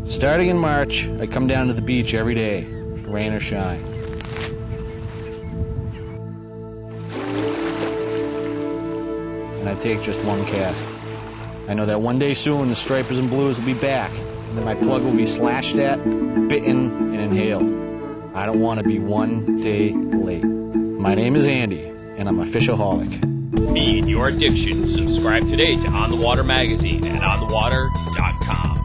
Starting in March, I come down to the beach every day, rain or shine. And I take just one cast. I know that one day soon the stripers and blues will be back, and that my plug will be slashed at, bitten, and inhaled. I don't want to be one day late. My name is Andy, and I'm a fishaholic. Feed your addiction. Subscribe today to On the Water magazine at OnTheWater.com.